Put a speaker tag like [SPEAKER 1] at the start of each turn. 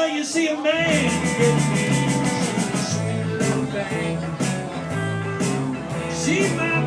[SPEAKER 1] Well, you see a man get me sweet little thing. See my